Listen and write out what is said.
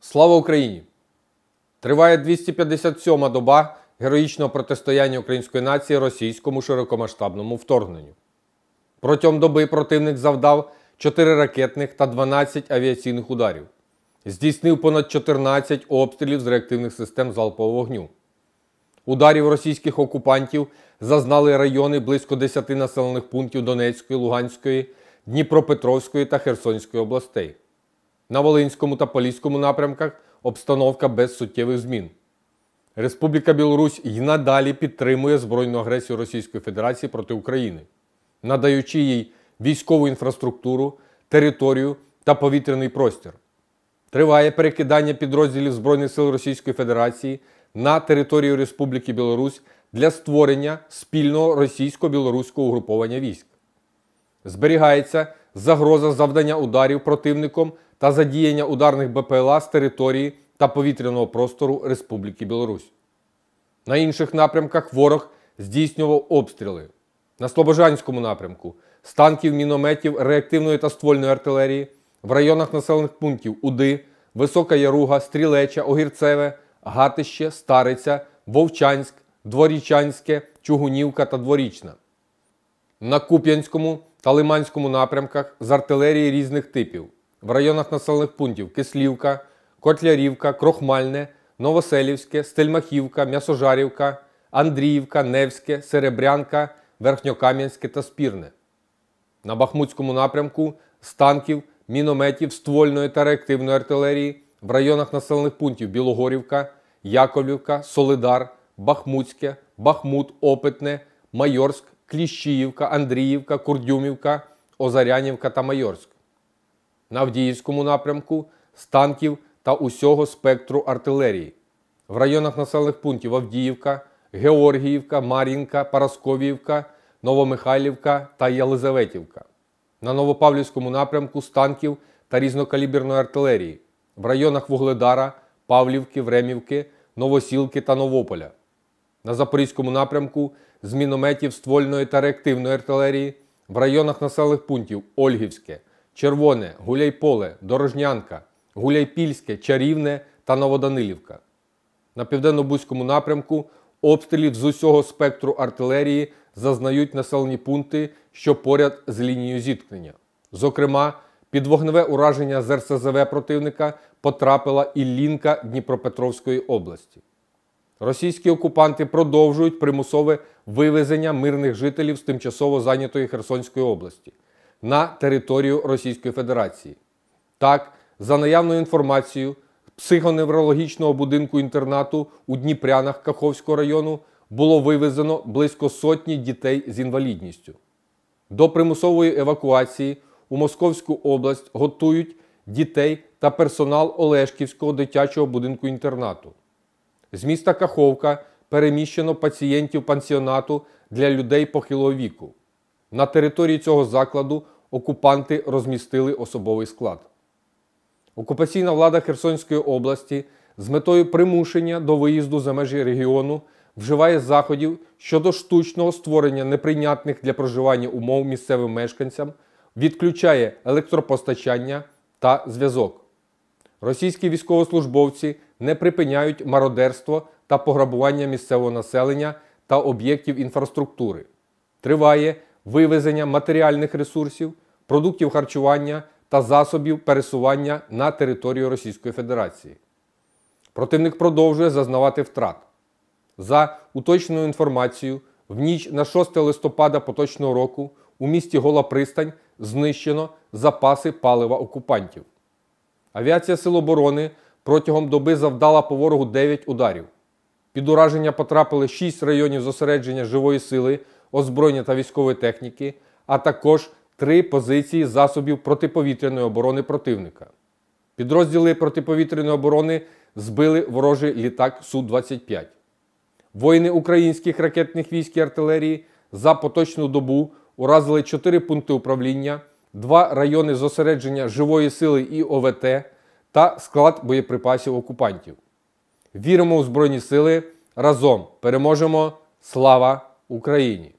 Слава Україні! Триває 257-ма доба героїчного протистояння української нації російському широкомасштабному вторгненню. Протягом доби противник завдав 4 ракетних та 12 авіаційних ударів. Здійснив понад 14 обстрілів з реактивних систем залпового вогню. Ударів російських окупантів зазнали райони близько 10 населених пунктів Донецької, Луганської, Дніпропетровської та Херсонської областей. На Волинському та Поліському напрямках обстановка без суттєвих змін. Республіка Білорусь й надалі підтримує збройну агресію Російської Федерації проти України, надаючи їй військову інфраструктуру, територію та повітряний простір. Триває перекидання підрозділів Збройних сил Російської Федерації на територію Республіки Білорусь для створення спільного російсько-білоруського угруповання військ. Зберігається загроза завдання ударів противником та задіяння ударних БПЛА з території та повітряного простору Республіки Білорусь. На інших напрямках ворог здійснював обстріли. На Слобожанському напрямку з танків, мінометів, реактивної та ствольної артилерії, в районах населених пунктів Уди, Висока Яруга, Стрілеча, Огірцеве, Гатище, Стариця, Вовчанськ, Дворічанське, Чугунівка та Дворічна. На Куп'янському та Лиманському напрямках з артилерії різних типів, в районах населених пунктів Кислівка, Котлярівка, Крохмальне, Новоселівське, Стельмахівка, М'ясожарівка, Андріївка, Невське, Серебрянка, Верхньокам'янське та Спірне. На Бахмутському напрямку з танків, мінометів, ствольної та реактивної артилерії в районах населених пунктів Білогорівка, Яковлівка, Солидар, Бахмутське, Бахмут, Опитне, Майорськ, Кліщіївка, Андріївка, Курдюмівка, Озарянівка та Майорськ. На Авдіївському напрямку з танків та усього спектру артилерії в районах населених пунктів Авдіївка, Георгіївка, Мар'їнка, Парасковіївка, Новомихайлівка та Єлизаветівка. На Новопавлівському напрямку з танків та різнокаліберної артилерії в районах Вугледара, Павлівки, Времівки, Новосілки та Новополя. На Запорізькому напрямку з мінометів ствольної та реактивної артилерії в районах населених пунктів Ольгівське, Червоне, Гуляйполе, Дорожнянка, Гуляйпільське, Чарівне та Новоданилівка. На Південно-Бузькому напрямку обстрілів з усього спектру артилерії зазнають населені пункти, що поряд з лінією зіткнення. Зокрема, під вогневе ураження з РСЗВ противника потрапила Іллінка Дніпропетровської області. Російські окупанти продовжують примусове вивезення мирних жителів з тимчасово зайнятої Херсонської області на територію Російської Федерації. Так, за наявною інформацією, з психоневрологічного будинку-інтернату у Дніпрянах Каховського району було вивезено близько сотні дітей з інвалідністю. До примусової евакуації у Московську область готують дітей та персонал Олешківського дитячого будинку-інтернату. З міста Каховка переміщено пацієнтів пансіонату для людей похилого віку. На території цього закладу окупанти розмістили особовий склад. Окупаційна влада Херсонської області з метою примушення до виїзду за межі регіону вживає заходів щодо штучного створення неприйнятних для проживання умов місцевим мешканцям, відключає електропостачання та зв'язок. Російські військовослужбовці не припиняють мародерство та пограбування місцевого населення та об'єктів інфраструктури. Триває вивезення матеріальних ресурсів, продуктів харчування та засобів пересування на територію Російської Федерації. Противник продовжує зазнавати втрат. За уточненою інформацією, в ніч на 6 листопада поточного року у місті Гола Пристань знищено запаси палива окупантів. Авіація Сил оборони протягом доби завдала по ворогу 9 ударів. Під ураження потрапили 6 районів зосередження живої сили, озброєння та військової техніки, а також 3 позиції засобів протиповітряної оборони противника. Підрозділи протиповітряної оборони збили ворожий літак Су-25. Воїни українських ракетних військ і артилерії за поточну добу уразили 4 пункти управління, 2 райони зосередження живої сили і ОВТ та склад боєприпасів окупантів. Віримо у Збройні Сили, разом переможемо! Слава Україні!